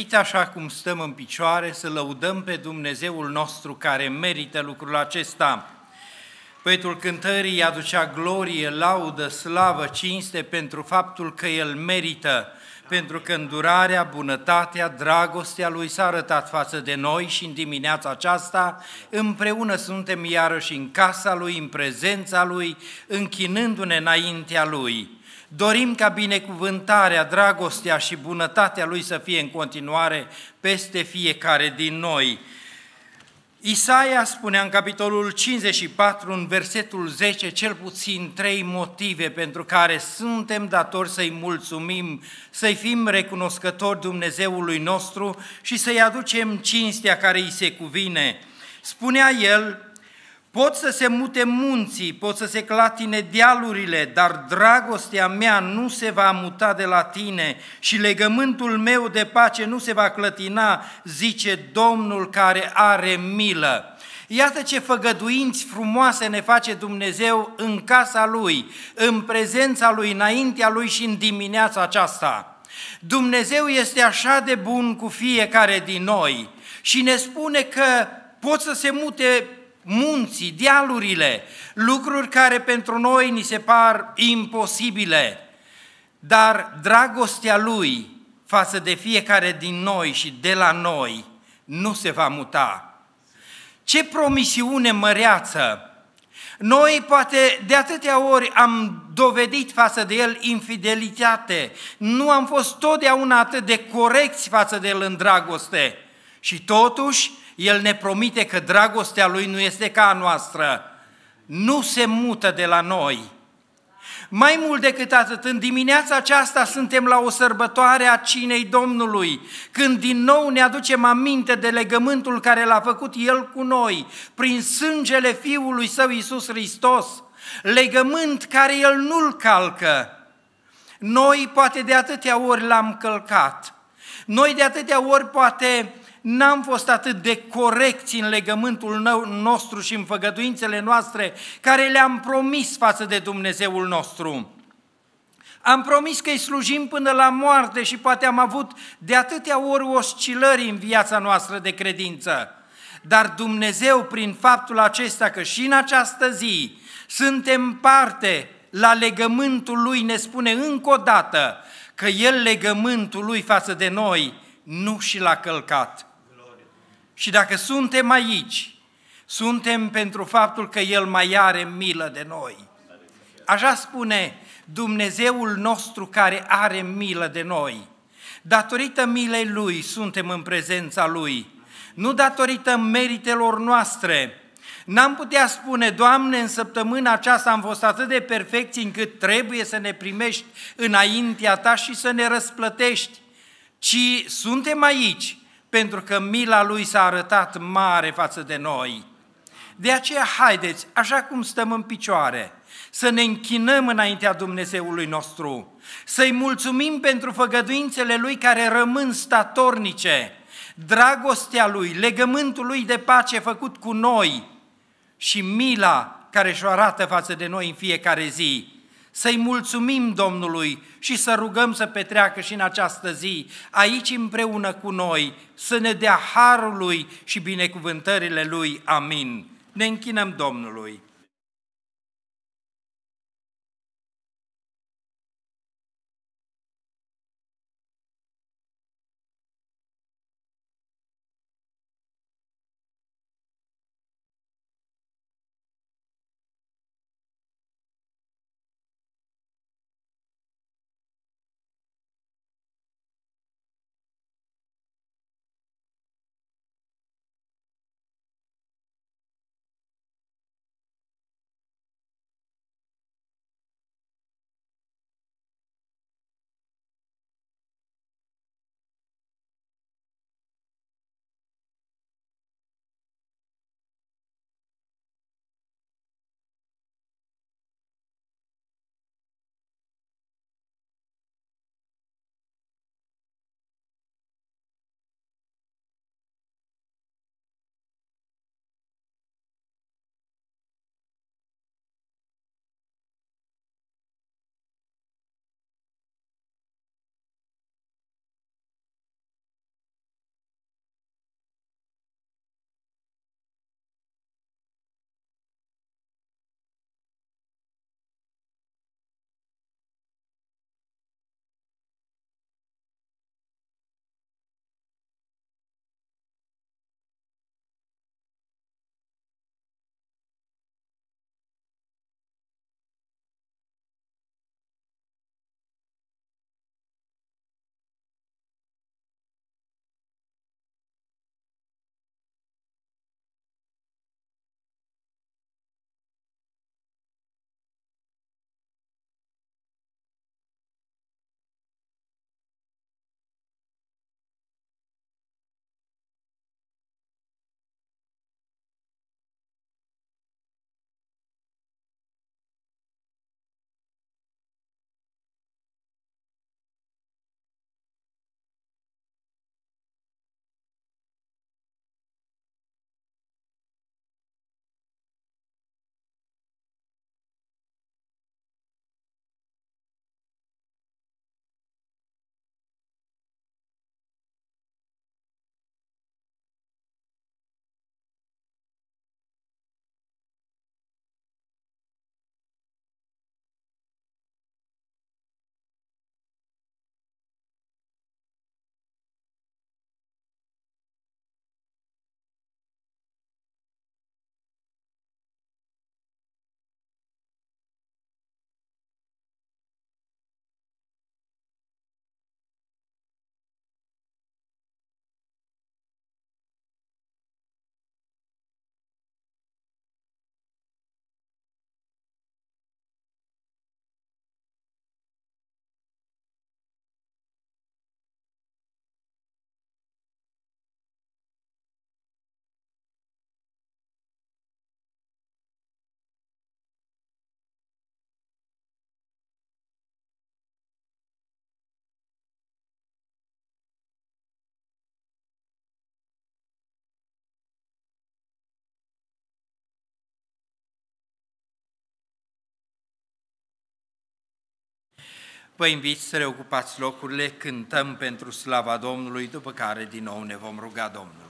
invit, așa cum stăm în picioare, să lăudăm pe Dumnezeul nostru care merită lucrul acesta. Poetul cântării îi aducea glorie, laudă, slavă, cinste pentru faptul că El merită, pentru că îndurarea, bunătatea, dragostea Lui s-a arătat față de noi și în dimineața aceasta împreună suntem iarăși în casa Lui, în prezența Lui, închinându-ne înaintea Lui. Dorim ca binecuvântarea, dragostea și bunătatea Lui să fie în continuare peste fiecare din noi. Isaia spunea în capitolul 54, în versetul 10, cel puțin 3 motive pentru care suntem datori să-i mulțumim, să-i fim recunoscători Dumnezeului nostru și să-i aducem cinstea care îi se cuvine. Spunea el: pot să se mute munții, pot să se clatine dealurile, dar dragostea mea nu se va muta de la tine și legământul meu de pace nu se va clătina, zice Domnul care are milă. Iată ce făgăduinți frumoase ne face Dumnezeu în casa Lui, în prezența Lui, înaintea Lui și în dimineața aceasta. Dumnezeu este așa de bun cu fiecare din noi și ne spune că pot să se mute munții, dealurile, lucruri care pentru noi ni se par imposibile, dar dragostea Lui față de fiecare din noi și de la noi nu se va muta. Ce promisiune măreață! Noi poate de atâtea ori am dovedit față de El infidelitate, nu am fost totdeauna atât de corecți față de El în dragoste și totuși El ne promite că dragostea Lui nu este ca a noastră, nu se mută de la noi. Mai mult decât atât, în dimineața aceasta suntem la o sărbătoare a cinei Domnului, când din nou ne aducem aminte de legământul care l-a făcut El cu noi, prin sângele Fiului Său Iisus Hristos, legământ care El nu-l calcă. Noi poate de atâtea ori l-am călcat, noi de atâtea ori poate n-am fost atât de corecți în legământul nostru și în făgăduințele noastre care le-am promis față de Dumnezeul nostru. Am promis că îi slujim până la moarte și poate am avut de atâtea ori oscilări în viața noastră de credință. Dar Dumnezeu, prin faptul acesta că și în această zi suntem parte la legământul Lui, ne spune încă o dată că El legământul Lui față de noi nu și l-a călcat. Și dacă suntem aici, suntem pentru faptul că El mai are milă de noi. Așa spune Dumnezeul nostru care are milă de noi. Datorită milei Lui suntem în prezența Lui, nu datorită meritelor noastre. N-am putea spune: Doamne, în săptămâna aceasta am fost atât de perfecți încât trebuie să ne primești înaintea Ta și să ne răsplătești, ci suntem aici pentru că mila Lui s-a arătat mare față de noi. De aceea haideți, așa cum stăm în picioare, să ne închinăm înaintea Dumnezeului nostru, să-i mulțumim pentru făgăduințele Lui care rămân statornice, dragostea Lui, legământul Lui de pace făcut cu noi și mila care și-o arată față de noi în fiecare zi. Să-i mulțumim Domnului și să rugăm să petreacă și în această zi, aici împreună cu noi, să ne dea harul Lui și binecuvântările Lui. Amin. Ne închinăm Domnului. Vă invit să reocupați locurile, cântăm pentru slava Domnului, după care din nou ne vom ruga Domnului.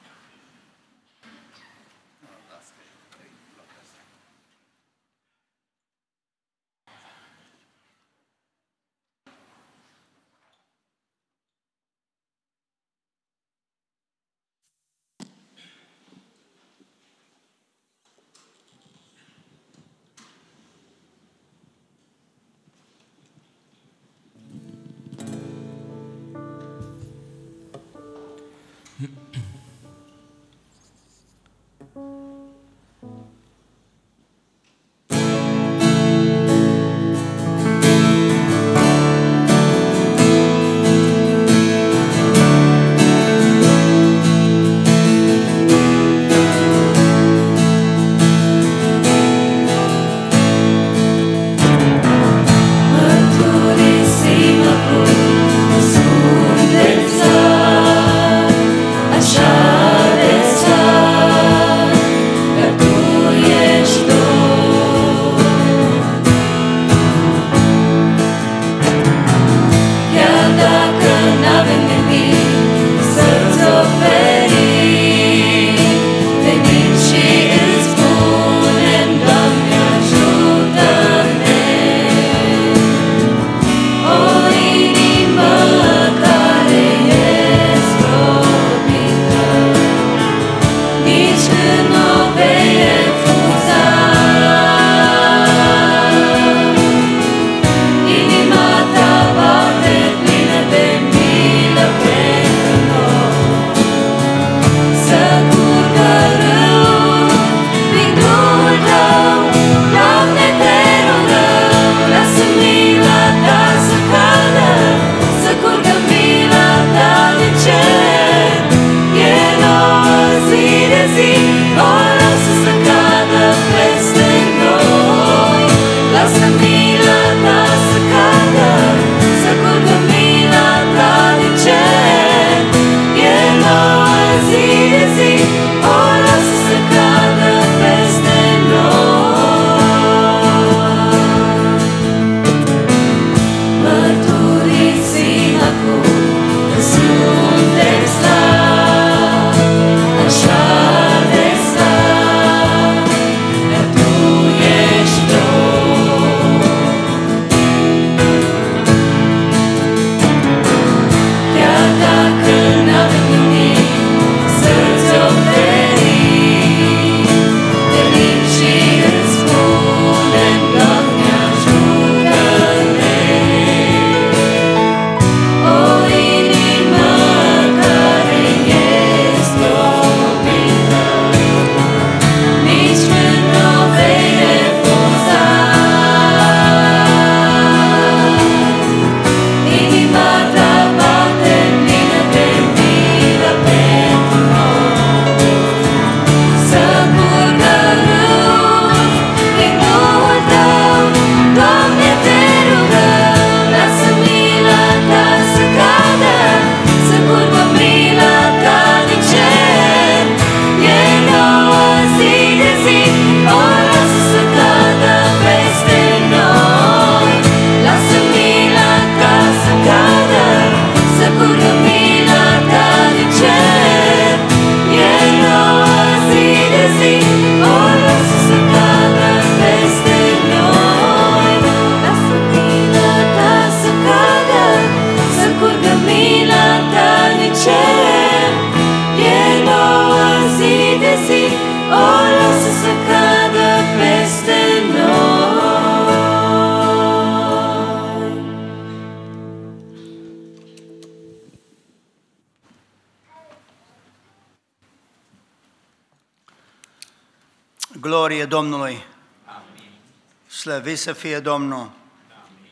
Glorie Domnului! Amin. Slăvit să fie Domnul! Amin.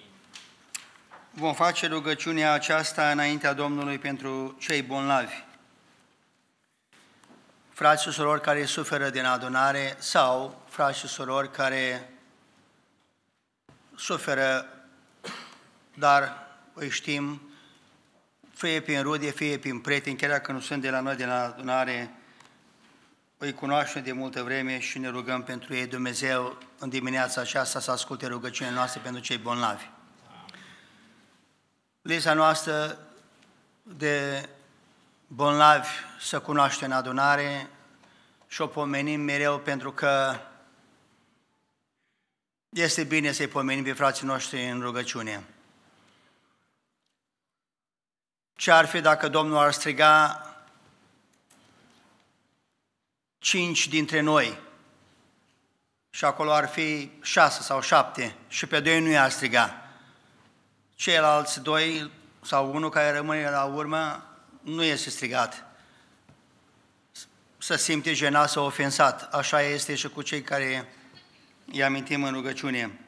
Vom face rugăciunea aceasta înaintea Domnului pentru cei bolnavi. Frați și surori care suferă din adunare sau frați și surori care suferă, dar îi știm, fie prin rude, fie prin prieteni, chiar dacă nu sunt de la noi, de la adunare, îi cunoaștem de multă vreme și ne rugăm pentru ei. Dumnezeu în dimineața aceasta să asculte rugăciunile noastre pentru cei bolnavi. lista noastră de bolnavi să cunoaște în adunare și o pomenim mereu pentru că este bine să-i pomenim pe frații noștri în rugăciune. Ce ar fi dacă Domnul ar striga 5 dintre noi și acolo ar fi 6 sau 7 și pe 2 nu i-ar striga. Ceilalți 2 sau 1 care rămâne la urmă nu este strigat. Să simte jenat sau ofensat. Așa este și cu cei care îi amintim în rugăciune.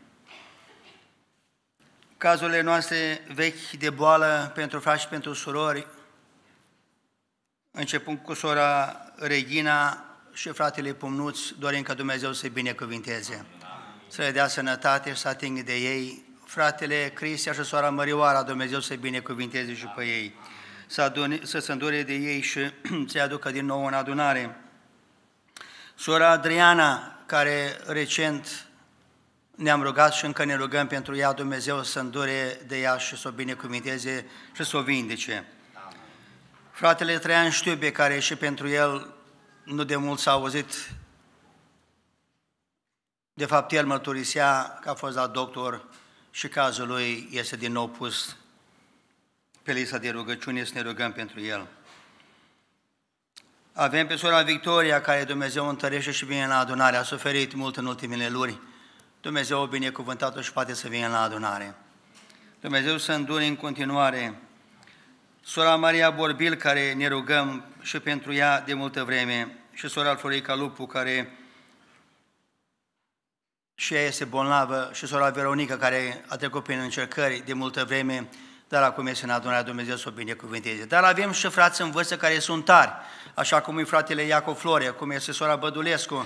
Cazurile noastre vechi de boală pentru frați și pentru surori, începând cu sora Regina și fratele Pumnuț, dorim ca Dumnezeu să-i binecuvinteze, să le dea sănătate și să atingă de ei. Fratele Cristia și sora Mărioara, Dumnezeu să-i binecuvinteze și pe ei, să se îndure de ei și să-i aducă din nou în adunare. Sora Adriana, care recent ne-am rugat și încă ne rugăm pentru ea, Dumnezeu să îndure de ea și să o binecuvinteze și să o vindece. Fratele Traian Știube, care și pentru el nu de mult s-a auzit, de fapt el mărturisea că a fost la doctor și cazul lui este din nou pus pe lista de rugăciune, să ne rugăm pentru el. Avem pe sora Victoria, care Dumnezeu întărește și vine la adunare, a suferit mult în ultimele luni. Dumnezeu o binecuvântat-o și poate să vină la adunare. Dumnezeu să îndure în continuare. Sora Maria Borbil, care ne rugăm și pentru ea de multă vreme, și sora Florica Lupu, care și ea este bolnavă, și sora Veronica, care a trecut prin încercări de multă vreme, dar acum este în adunarea, Dumnezeu să o binecuvânteze. Dar avem și frați în vârstă care sunt tari, așa cum e fratele Iacov Florea, cum este sora Bădulescu,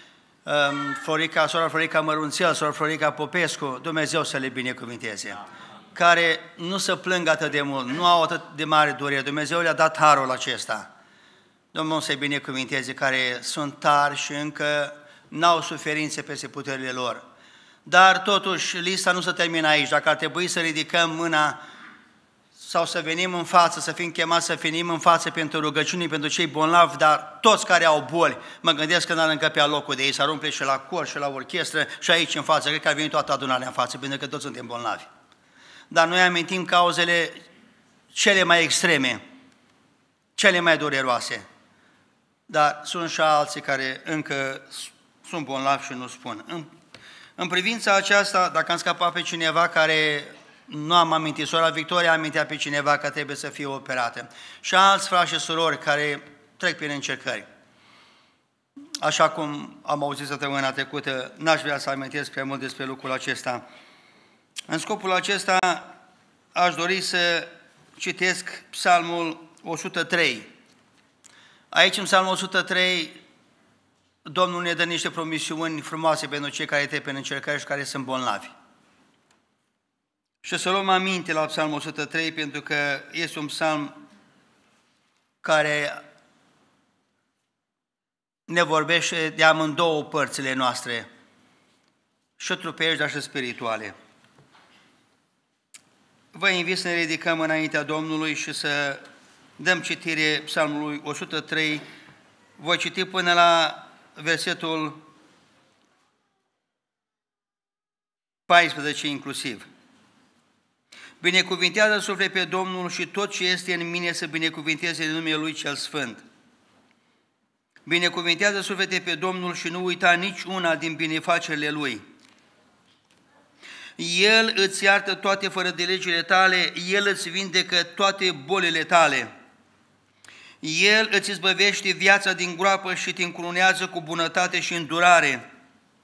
sora Florica Mărunțel, sora Florica Popescu, Dumnezeu să le binecuvânteze. Care nu se plâng atât de mult, nu au atât de mare durere, Dumnezeu le-a dat harul acesta. Domnul să-i binecuvânteze, care sunt tari și încă n-au suferințe peste puterile lor. Dar totuși, lista nu se termină aici. Dacă ar trebui să ridicăm mâna sau să venim în față, să fim chemați să venim în față pentru rugăciuni, pentru cei bolnavi, dar toți care au boli, mă gândesc că n-ar încăpea locul de ei, s-ar umple și la cor, și la orchestră, și aici în față. Cred că ar veni toată adunarea în față, pentru că toți suntem bolnavi. Dar noi amintim cauzele cele mai extreme, cele mai dureroase. Dar sunt și alții care încă sunt bolnavi și nu spun. În privința aceasta, dacă am scăpat pe cineva care nu am amintit, sora Victoria amintea pe cineva că trebuie să fie operată. Și alți frați și surori care trec prin încercări. Așa cum am auzit săptămâna trecută, n-aș vrea să amintesc prea mult despre lucrul acesta. În scopul acesta aș dori să citesc Psalmul 103. Aici, în Psalmul 103, Domnul ne dă niște promisiuni frumoase pentru cei care trec prin încercări și care sunt bolnavi. Și să luăm aminte la Psalmul 103, pentru că este un psalm care ne vorbește de amândouă părțile noastre, și trupești, dar și spirituale. Vă invit să ne ridicăm înaintea Domnului și să dăm citire Psalmului 103. Voi citi până la versetul 14 inclusiv. Binecuvintează suflet pe Domnul și tot ce este în mine să binecuvinteze numele Lui cel Sfânt. Binecuvintează suflete pe Domnul și nu uita nici una din binefacerile Lui. El îți iartă toate fără de legile tale, El îți vindecă toate bolile tale. El îți izbăvește viața din groapă și te încununează cu bunătate și îndurare.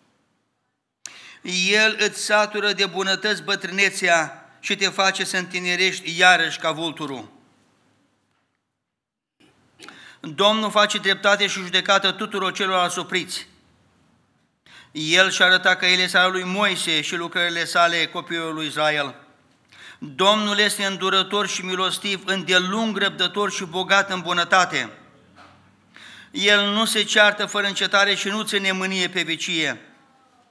El îți satură de bunătăți bătrânețea și te face să întinerești iarăși ca vulturul. Domnul face dreptate și judecată tuturor celor asupriți. El și-a arătat căile sale lui Moise și lucrările sale copiilor lui Israel. Domnul este îndurător și milostiv, îndelung răbdător și bogat în bunătate. El nu se ceartă fără încetare și nu ține mânie pe vecie.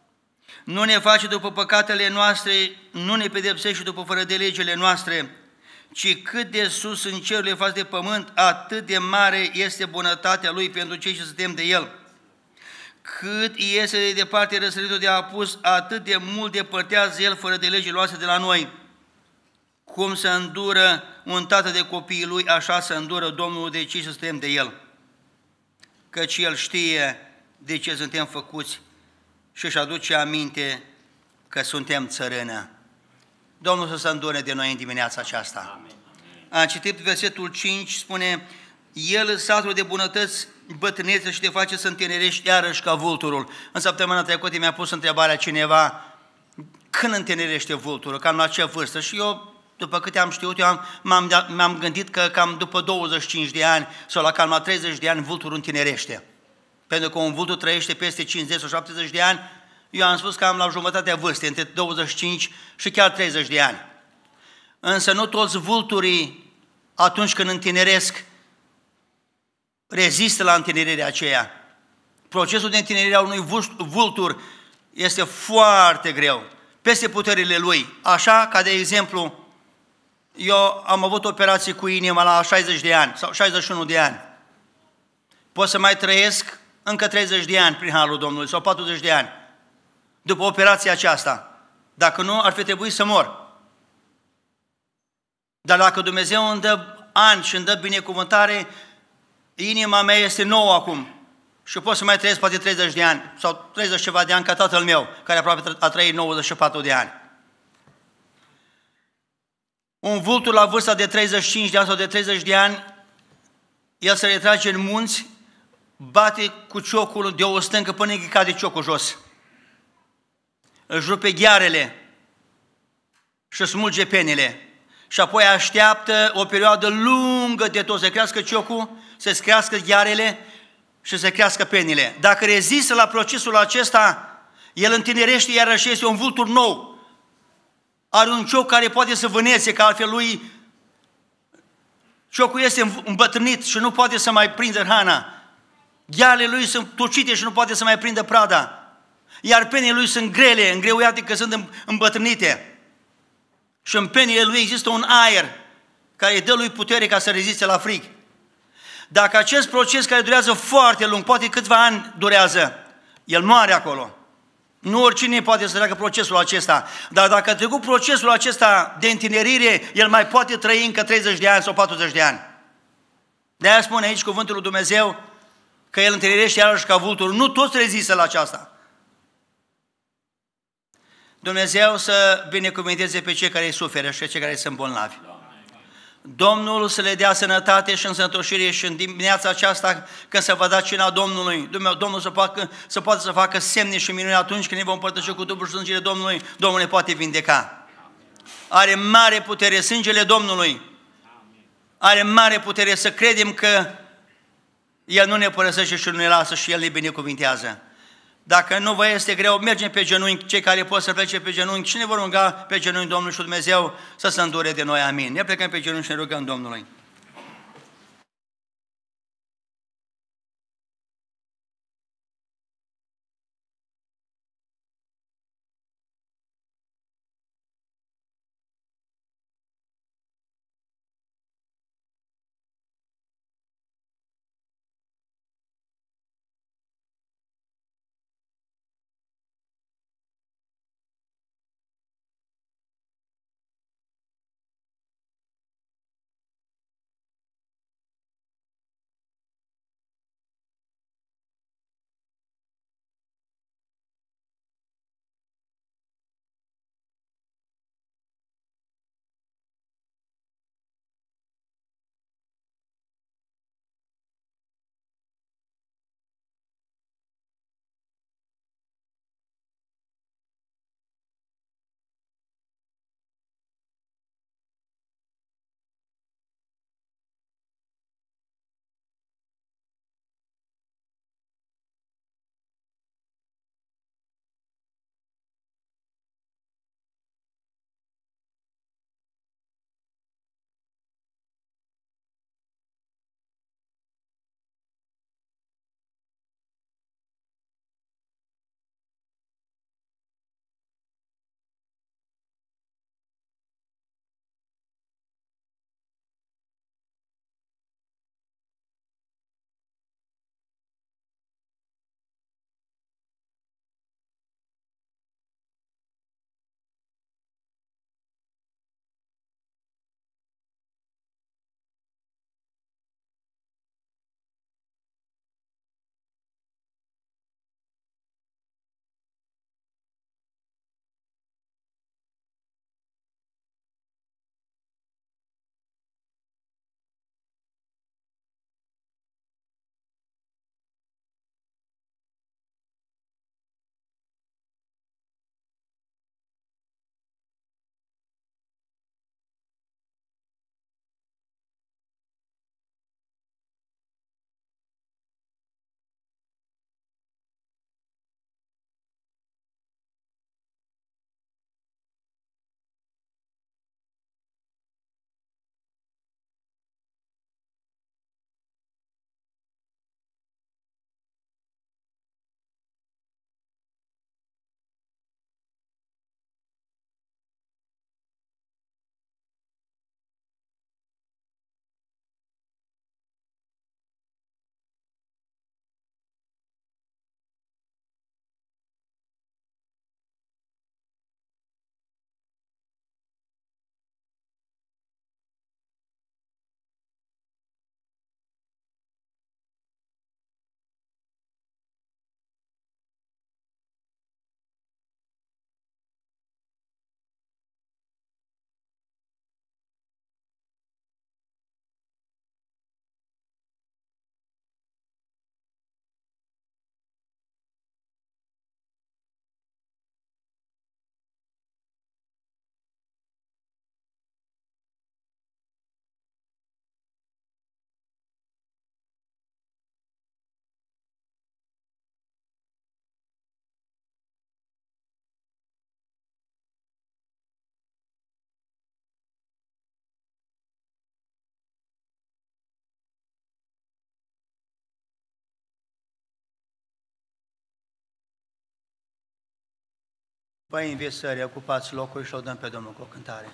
Nu ne face după păcatele noastre, nu ne pedepsește după fără de legile noastre. ci cât de sus în cerurile față de pământ, atât de mare este bunătatea Lui pentru cei ce suntem de El. Cât iese de departe răsăritul de apus, atât de mult depărtează El fără de legile luase de la noi. Cum să îndură un tată de copiii lui, așa să îndură Domnul de cei ce suntem de El. Căci El știe de ce suntem făcuți și își aduce aminte că suntem țărână. Domnul să se îndure de noi în dimineața aceasta. Am citit versetul 5, spune: El, satul de bunătăți, bătrânețe și te face să întinerești iarăși ca vulturul. În săptămâna trecută mi-a pus întrebarea cineva: când întinerește vulturul, cam la ce vârstă? Și eu, după câte am știut, m-am gândit că cam după 25 de ani sau cam la 30 de ani vulturul întinerește. Pentru că un vultur trăiește peste 50 sau 70 de ani, eu am spus că am la jumătatea vârstei, între 25 și chiar 30 de ani. Însă nu toți vulturii, atunci când întineresc, rezistă la întinererea aceea. Procesul de întinerire a unui vultur este foarte greu, peste puterile lui. Așa ca, de exemplu, eu am avut operații cu inima la 60 de ani sau 61 de ani. Pot să mai trăiesc încă 30 de ani prin harul Domnului sau 40 de ani după operația aceasta. Dacă nu, ar fi trebuit să mor. Dar dacă Dumnezeu îmi dă ani și îmi dă binecuvântare, inima mea este nouă acum și pot să mai trăiesc poate 30 de ani sau 30 ceva de ani ca tatăl meu, care aproape a trăit 94 de ani. Un vultur la vârsta de 35 de ani sau de 30 de ani, el se retrage în munți, bate cu ciocul de o stâncă până îi cade ciocul jos. Își rupe ghearele și smulge penile. Și apoi așteaptă o perioadă lungă de tot, să crească ciocul, să crească ghearele și să crească penile. Dacă rezistă la procesul acesta, el întinerește iarăși, este un vultur nou. Are un cioc care poate să vânețe, că altfel lui ciocul este îmbătrânit și nu poate să mai prindă hrana. Ghearele lui sunt tucite și nu poate să mai prindă prada. Iar penile lui sunt grele, îngreuiate că sunt îmbătrânite. Și în penile lui există un aer care îi dă lui putere ca să reziste la frig. Dacă acest proces care durează foarte lung, poate câțiva ani durează, el moare acolo. Nu oricine poate să treacă procesul acesta. Dar dacă a trecut procesul acesta de întinerire, el mai poate trăi încă 30 de ani sau 40 de ani. De-aia spune aici cuvântul lui Dumnezeu că el întinerește iarăși ca vulturul. Nu toți rezistă la aceasta. Dumnezeu să binecuvânteze pe cei care suferă și pe cei care sunt bolnavi. Domnul să le dea sănătate și însănătoșire și în dimineața aceasta, când se va da cina Domnului, Domnul să poată să facă semne și minuni atunci când ne vom împărtăși cu trupul și sângele Domnului, Domnul ne poate vindeca. Are mare putere sângele Domnului. Are mare putere să credem că El nu ne părăsește și nu ne lasă și El ne binecuvintează. Dacă nu vă este greu, mergem pe genunchi, cei care pot să plece pe genunchi și ne vor ruga pe genunchi Domnul și Dumnezeu să se îndure de noi. Amin. Ne plecăm pe genunchi și ne rugăm Domnului. Vă invit să reocupați locul și lăudăm pe Domnul cu o cântare.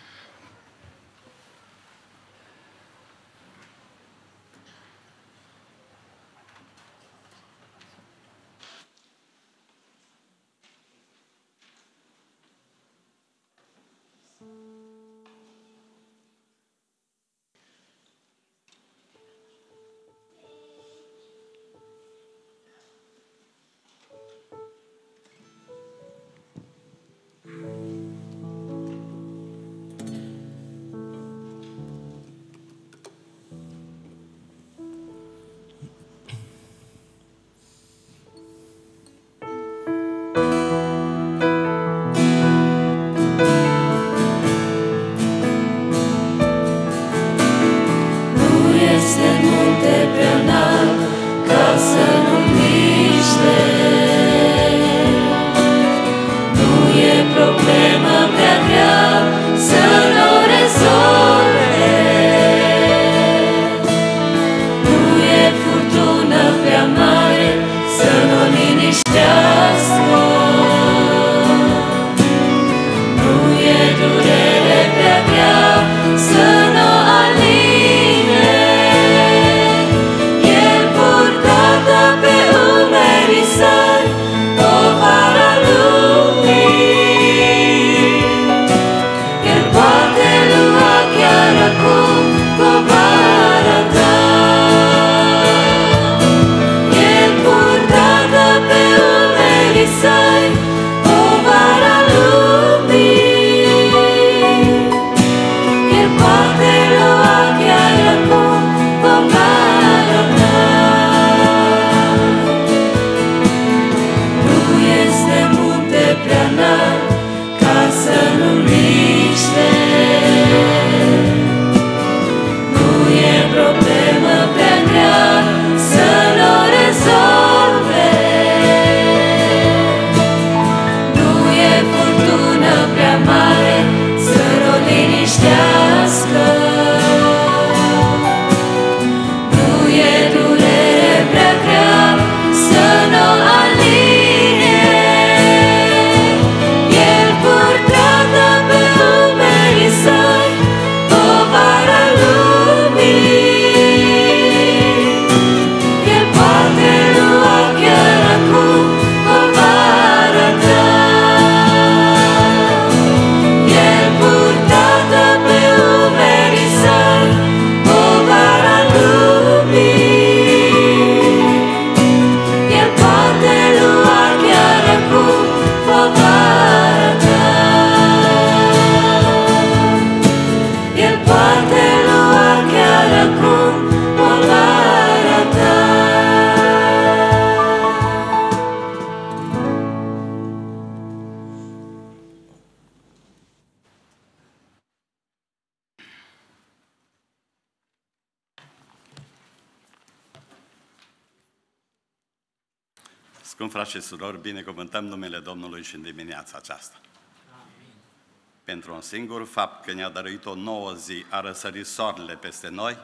Scumpi frați și surori, binecuvântăm numele Domnului și în dimineața aceasta. Amin. Pentru un singur fapt că ne-a dăruit o nouă zi, a răsărit soarele peste noi,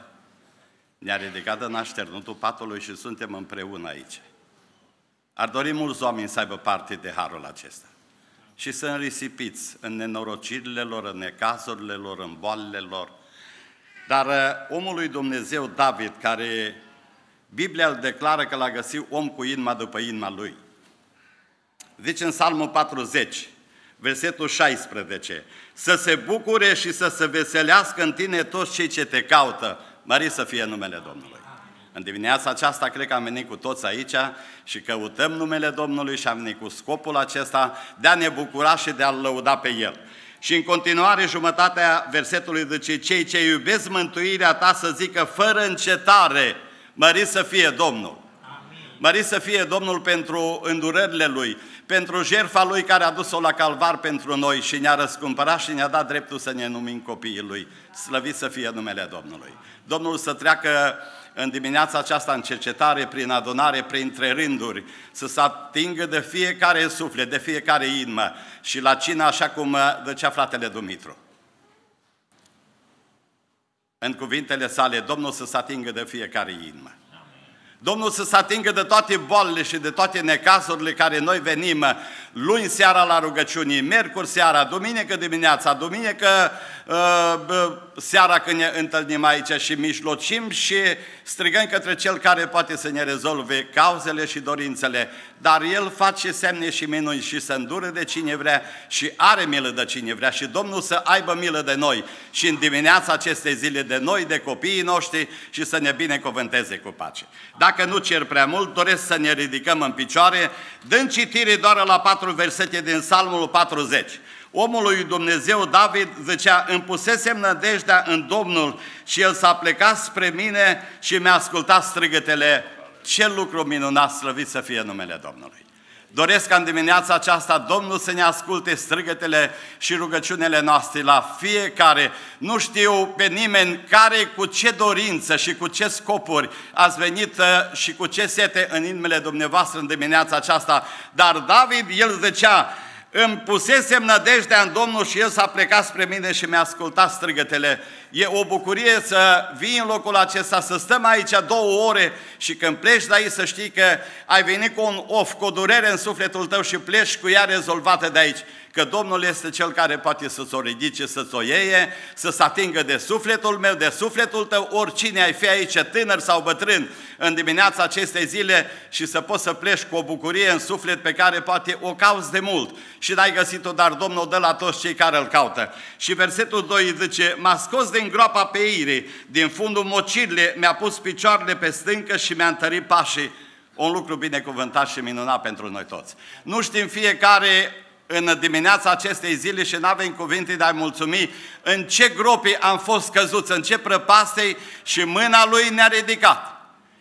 ne-a ridicat în așternutul patului și suntem împreună aici. Ar dori mulți oameni să aibă parte de harul acesta și să înrisipiți în nenorocirile lor, în necazurile lor, în boalele lor. Dar omul lui Dumnezeu David, care Biblia îl declară că l-a găsit om cu inima după inima lui. Zice în Psalmul 40, versetul 16, să se bucure și să se veselească în tine toți cei ce te caută, mărit să fie numele Domnului. În dimineața aceasta cred că am venit cu toți aici și căutăm numele Domnului și am venit cu scopul acesta de a ne bucura și de a-L lăuda pe El. Și în continuare, jumătatea versetului zice, cei ce iubesc mântuirea ta să zică fără încetare, mărit să fie Domnul. Amin. Mărit să fie Domnul pentru îndurările Lui, pentru jertfa Lui care a dus-o la calvar pentru noi și ne-a răscumpărat și ne-a dat dreptul să ne numim copiii Lui. Slăvit să fie numele Domnului. Domnul să treacă în dimineața aceasta în cercetare, prin adunare, printre rânduri, să se atingă de fiecare suflet, de fiecare inimă și la cină, așa cum zicea fratele Dumitru. În cuvintele sale, Domnul să se atingă de fiecare inimă. Domnul să se atingă de toate boalele și de toate necazurile care noi venim luni seara la rugăciuni, miercuri seara, duminică dimineața, duminică seara când ne întâlnim aici și mijlocim și strigăm către Cel care poate să ne rezolve cauzele și dorințele, dar El face semne și minuni și se îndură de cine vrea și are milă de cine vrea și Domnul să aibă milă de noi și în dimineața acestei zile de noi, de copiii noștri și să ne binecuvânteze cu pace. Dacă nu cer prea mult, doresc să ne ridicăm în picioare, dând citire doar la 4 versete din Psalmul 40. Omul lui Dumnezeu David zicea, îmi pusesem nădejdea în Domnul și El s-a plecat spre mine și mi-a ascultat strigătele. Ce lucru minunat, slăvit să fie numele Domnului! Doresc ca în dimineața aceasta Domnul să ne asculte strigătele și rugăciunile noastre la fiecare. Nu știu pe nimeni care, cu ce dorință și cu ce scopuri ați venit și cu ce sete în inimile dumneavoastră în dimineața aceasta, dar David, el zicea, îmi pusesem nădejdea în Domnul și El s-a plecat spre mine și mi-a ascultat strigătele. E o bucurie să vii în locul acesta, să stăm aici 2 ore și când pleci de aici să știi că ai venit cu un of, cu o durere în sufletul tău și pleci cu ea rezolvată de aici. Că Domnul este Cel care poate să-ți o ridice, să-ți o iei, să se atingă de sufletul meu, de sufletul tău, oricine ai fi aici, tânăr sau bătrân, în dimineața acestei zile și să poți să pleci cu o bucurie în suflet pe care poate o cauți de mult și n-ai găsit-o, dar Domnul dă la toți cei care îl caută. Și versetul 2 zice, m-a scos din groapa peirii, din fundul mocirile, mi-a pus picioarele pe stâncă și mi-a întărit pașii. Un lucru binecuvântat și minunat pentru noi toți. Nu știm fiecare în dimineața acestei zile și n-avem cuvinte de a-i mulțumi în ce gropi am fost căzuți, în ce prăpastei și mâna Lui ne-a ridicat.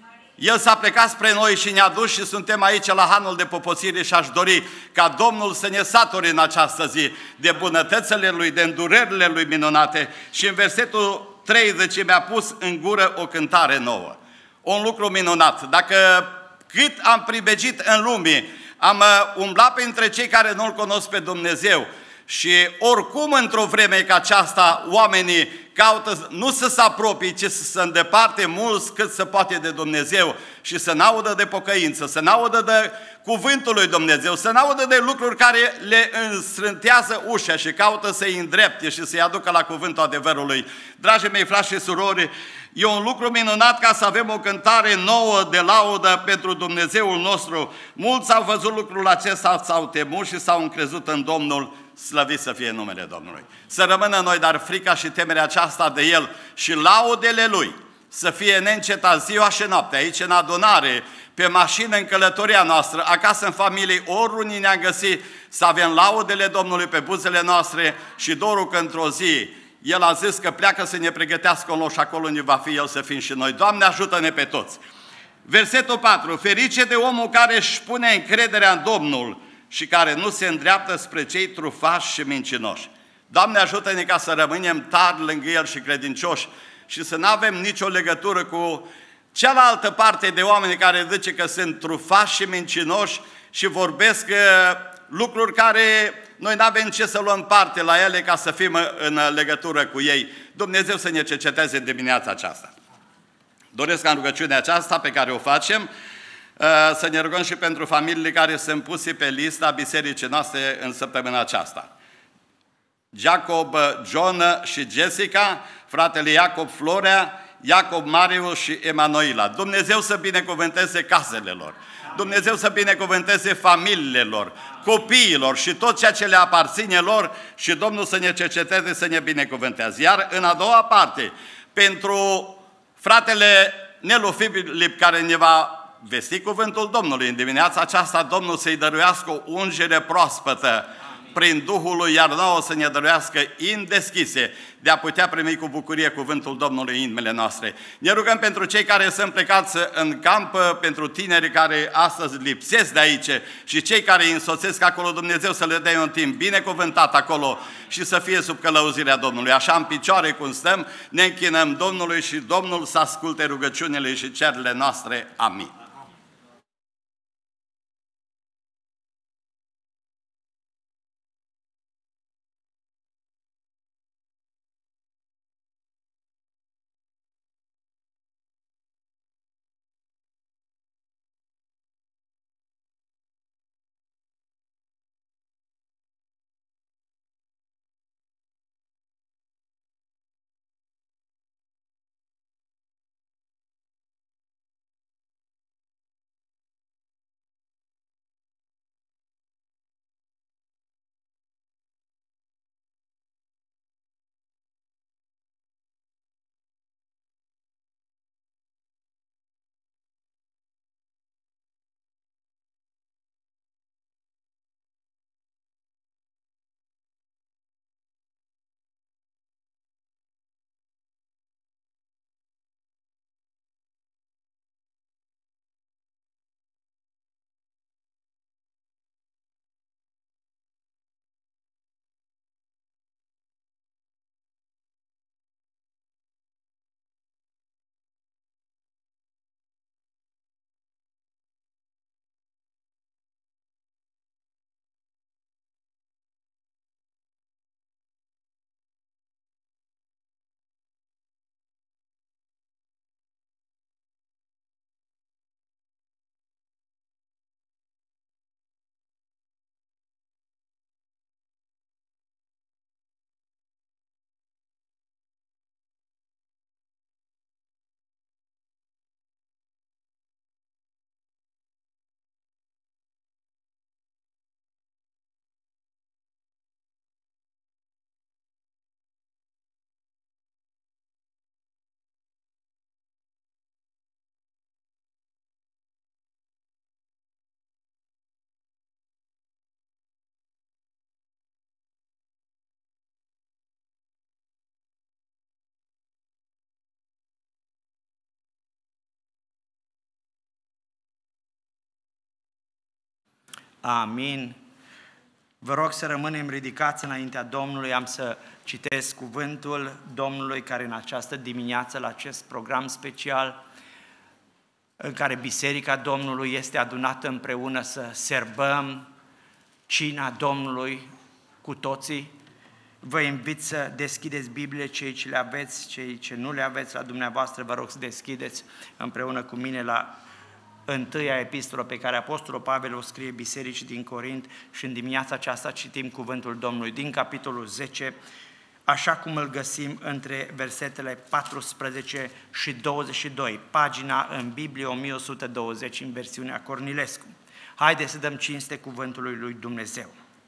El s-a plecat spre noi și ne-a dus și suntem aici la hanul de popoțire și aș dori ca Domnul să ne saturi în această zi de bunătățile Lui, de îndurările Lui minunate. Și în versetul 30 mi-a pus în gură o cântare nouă. Un lucru minunat. Dacă cât am pribegit în lume, am umblat printre cei care nu-L cunosc pe Dumnezeu și oricum într-o vreme ca aceasta oamenii caută nu să se apropie, ci să se îndeparte mulți cât se poate de Dumnezeu și să n-audă de pocăință, să n-audă de cuvântul lui Dumnezeu, să n-audă de lucruri care le înstrântează ușa și caută să-i îndrepte și să-i aducă la cuvântul adevărului. Dragii mei, frați și surori, e un lucru minunat ca să avem o cântare nouă de laudă pentru Dumnezeul nostru. Mulți au văzut lucrul acesta, s-au temut și s-au încrezut în Domnul. Slăvit să fie numele Domnului. Să rămână în noi dar frica și temerea aceasta de El și laudele Lui să fie neîncetat ziua și noaptea, aici în adunare, pe mașină, în călătoria noastră, acasă în familie, oriunde ne-am găsit, să avem laudele Domnului pe buzele noastre și dorul că într-o zi El a zis că pleacă să ne pregătească un loc și acolo unde va fi El să fim și noi. Doamne, ajută-ne pe toți! Versetul 4. Ferice de omul care își pune încrederea în Domnul și care nu se îndreaptă spre cei trufași și mincinoși. Doamne, ajută-ne ca să rămânem tari lângă El și credincioși și să nu avem nicio legătură cu cealaltă parte de oameni care zice că sunt trufași și mincinoși și vorbesc lucruri care noi nu avem ce să luăm parte la ele ca să fim în legătură cu ei. Dumnezeu să ne cerceteze în dimineața aceasta. Doresc ca în rugăciunea aceasta pe care o facem să ne rugăm și pentru familiile care sunt puse pe lista bisericii noastre în săptămâna aceasta. Jacob, John și Jessica, fratele Iacob, Florea, Iacob, Marius și Emanuela. Dumnezeu să binecuvânteze casele lor. Dumnezeu să binecuvânteze familiile lor, copiilor și tot ceea ce le aparține lor și Domnul să ne cerceteze, să ne binecuvânteze. Iar în a doua parte, pentru fratele Nelu Filip care ne va vesti cuvântul Domnului în dimineața aceasta, Domnul să-i dăruiască o ungere proaspătă prin Duhul Lui, iar nouă să ne dăruiască inimi deschise de a putea primi cu bucurie cuvântul Domnului în inimile noastre. Ne rugăm pentru cei care sunt plecați în camp, pentru tinerii care astăzi lipsesc de aici și cei care îi însoțesc acolo, Dumnezeu să le dea un timp binecuvântat acolo și să fie sub călăuzirea Domnului. Așa în picioare cum stăm, ne închinăm Domnului și Domnul să asculte rugăciunile și cererile noastre. Amin. Amin. Vă rog să rămânem ridicați înaintea Domnului, am să citesc cuvântul Domnului care în această dimineață, la acest program special, în care Biserica Domnului este adunată împreună să serbăm cina Domnului cu toții. Vă invit să deschideți Biblie, cei ce le aveți, cei ce nu le aveți la dumneavoastră, vă rog să deschideți împreună cu mine la întâia epistolă pe care Apostolul Pavel o scrie bisericii din Corint și în dimineața aceasta citim cuvântul Domnului din capitolul 10, așa cum îl găsim între versetele 14 și 22, pagina în Biblie 1120 în versiunea Cornilescu. Haideți să dăm cinste cuvântului lui Dumnezeu.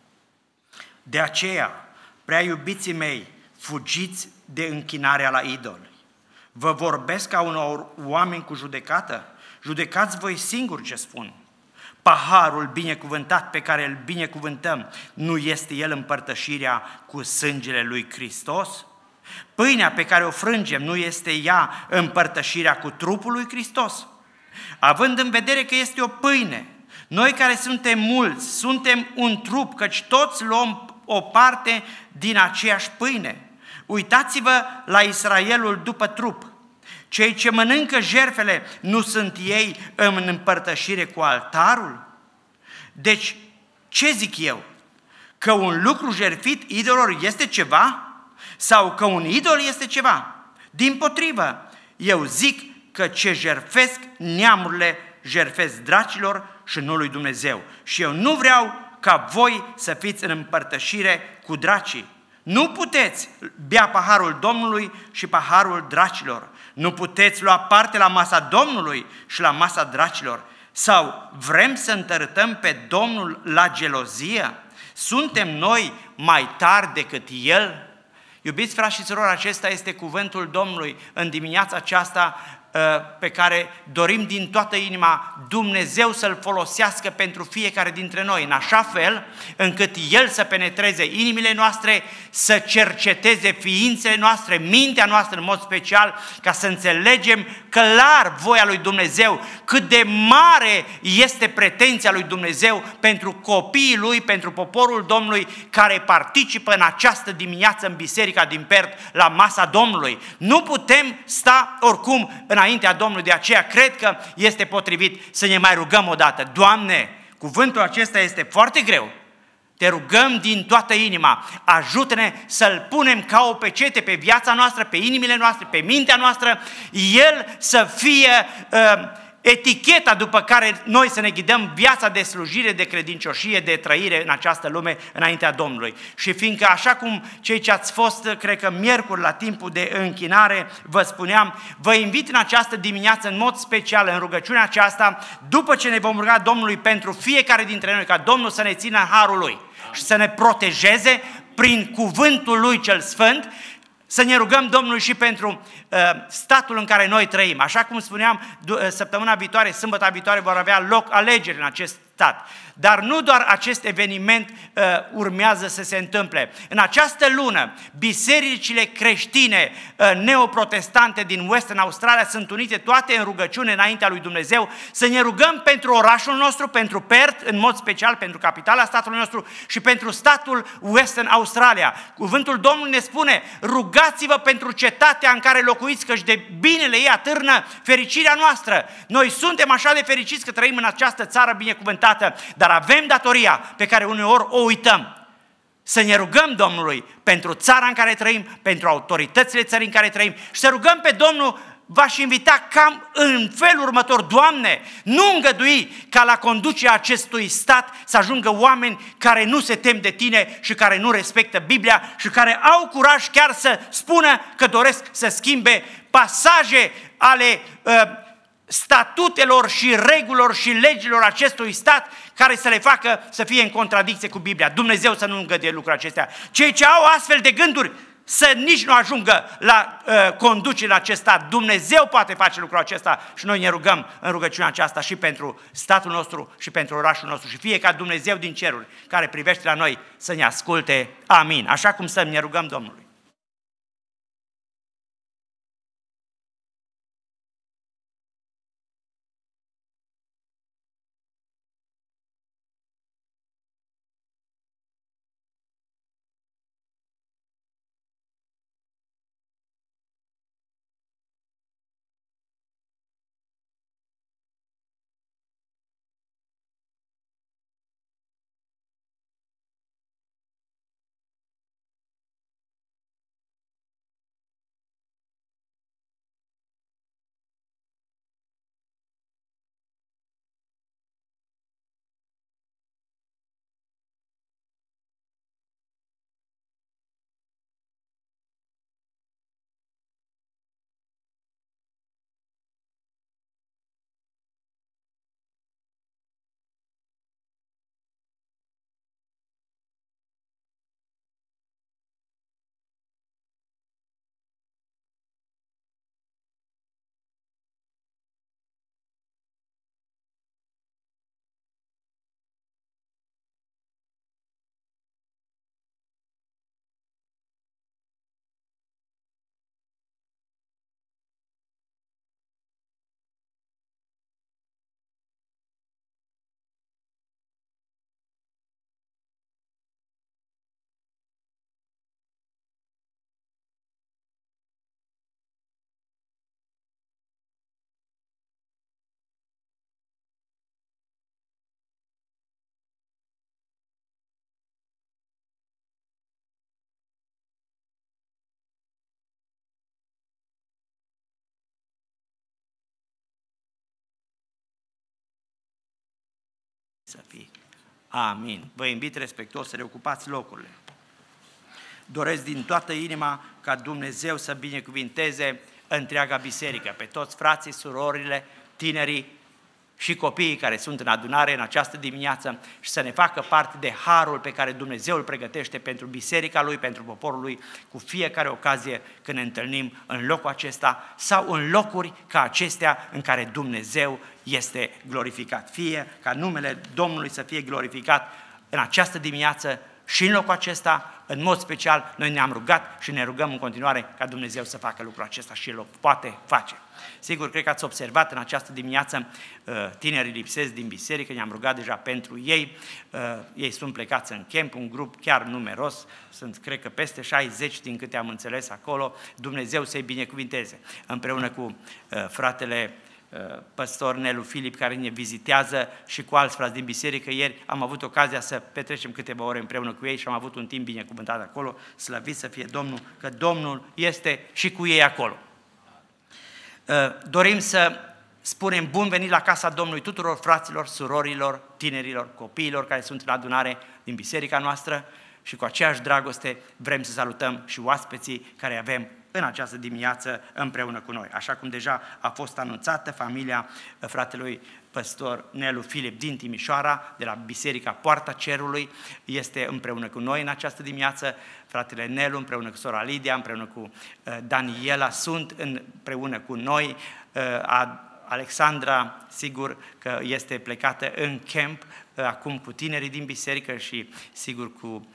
De aceea, prea iubiții mei, fugiți de închinarea la idoli. Vă vorbesc ca unor oameni cu judecată? Judecați voi singuri ce spun. Paharul binecuvântat pe care îl binecuvântăm, nu este el împărtășirea cu sângele lui Hristos? Pâinea pe care o frângem, nu este ea împărtășirea cu trupul lui Hristos? Având în vedere că este o pâine, noi care suntem mulți, suntem un trup, căci toți luăm o parte din aceeași pâine. Uitați-vă la Israelul după trup. Cei ce mănâncă jertfele, nu sunt ei în împărtășire cu altarul? Deci, ce zic eu? Că un lucru jertfit idolilor este ceva? Sau că un idol este ceva? Dimpotrivă, eu zic că ce jertfesc neamurile, jertfesc dracilor și nu lui Dumnezeu. Și eu nu vreau ca voi să fiți în împărtășire cu dracii. Nu puteți bea paharul Domnului și paharul dracilor. Nu puteți lua parte la masa Domnului și la masa dracilor. Sau vrem să întărâtăm pe Domnul la gelozie? Suntem noi mai tari decât El? Iubiți frați și surori, acesta este cuvântul Domnului în dimineața aceasta pe care dorim din toată inima Dumnezeu să-L folosească pentru fiecare dintre noi, în așa fel încât El să penetreze inimile noastre, să cerceteze ființele noastre, mintea noastră în mod special, ca să înțelegem clar voia lui Dumnezeu, cât de mare este pretenția lui Dumnezeu pentru copiii Lui, pentru poporul Domnului care participă în această dimineață în biserica din Pert la masa Domnului. Nu putem sta oricum înaintea Domnului, de aceea cred că este potrivit să ne mai rugăm o dată. Doamne, cuvântul acesta este foarte greu. Te rugăm din toată inima, ajută-ne să-L punem ca o pecete pe viața noastră, pe inimile noastre, pe mintea noastră, El să fie eticheta după care noi să ne ghidăm viața de slujire, de credincioșie, de trăire în această lume înaintea Domnului. Și fiindcă așa cum cei ce ați fost, cred că miercuri la timpul de închinare, vă spuneam, vă invit în această dimineață în mod special în rugăciunea aceasta, după ce ne vom ruga Domnului pentru fiecare dintre noi, ca Domnul să ne țină în harul Lui și să ne protejeze prin cuvântul Lui cel Sfânt, să ne rugăm Domnului și pentru statul în care noi trăim. Așa cum spuneam, săptămâna viitoare, sâmbătă viitoare, vor avea loc alegeri în acest stat. Dar nu doar acest eveniment urmează să se întâmple. În această lună, bisericile creștine neoprotestante din Western Australia sunt unite toate în rugăciune înaintea lui Dumnezeu, să ne rugăm pentru orașul nostru, pentru Perth, în mod special pentru capitala statului nostru și pentru statul Western Australia. Cuvântul Domnului ne spune, rugați-vă pentru cetatea în care locuiți, căci de binele ei atârnă fericirea noastră. Noi suntem așa de fericiți că trăim în această țară binecuvântată, dar avem datoria pe care uneori o uităm. Să ne rugăm Domnului pentru țara în care trăim, pentru autoritățile țării în care trăim și să rugăm pe Domnul. V-aș invita cam în felul următor, Doamne, nu îngădui ca la conducerea acestui stat să ajungă oameni care nu se tem de Tine și care nu respectă Biblia și care au curaj chiar să spună că doresc să schimbe pasaje ale statutelor și regulilor și legilor acestui stat care să le facă să fie în contradicție cu Biblia. Dumnezeu să nu îngăduie lucrurile acestea. Cei ce au astfel de gânduri să nici nu ajungă la conducerea acest stat. Dumnezeu poate face lucrul acesta și noi ne rugăm în rugăciunea aceasta și pentru statul nostru și pentru orașul nostru și fie ca Dumnezeu din ceruri care privește la noi să ne asculte. Amin. Așa cum să ne rugăm Domnului. să fie. Amin. Vă invit respectuos să reocupați locurile. Doresc din toată inima ca Dumnezeu să binecuvinteze întreaga biserică, pe toți frații, surorile, tinerii și copiii care sunt în adunare în această dimineață și să ne facă parte de harul pe care Dumnezeu îl pregătește pentru biserica Lui, pentru poporul Lui, cu fiecare ocazie când ne întâlnim în locul acesta sau în locuri ca acestea în care Dumnezeu este glorificat. Fie ca numele Domnului să fie glorificat în această dimineață și în locul acesta, în mod special, noi ne-am rugat și ne rugăm în continuare ca Dumnezeu să facă lucrul acesta și El o poate face. Sigur, cred că ați observat în această dimineață, tinerii lipsesc din biserică, ne-am rugat deja pentru ei, ei sunt plecați în camp, un grup chiar numeros, sunt cred că peste 60 din câte am înțeles acolo, Dumnezeu să-i binecuvinteze. Împreună cu fratele păstor Nelu Filip, care ne vizitează, și cu alți frați din biserică. Ieri am avut ocazia să petrecem câteva ore împreună cu ei și am avut un timp binecuvântat acolo. Slăvit să fie Domnul, că Domnul este și cu ei acolo. Dorim să spunem bun venit la casa Domnului tuturor fraților, surorilor, tinerilor, copiilor care sunt în adunare din biserica noastră și cu aceeași dragoste vrem să salutăm și oaspeții care avem în această dimineață împreună cu noi. Așa cum deja a fost anunțată, familia fratelui păstor Nelu Filip din Timișoara, de la Biserica Poarta Cerului, este împreună cu noi în această dimineață. Fratele Nelu împreună cu sora Lidia, împreună cu Daniela sunt împreună cu noi. Alexandra, sigur că este plecată în camp acum cu tinerii din biserică și sigur cu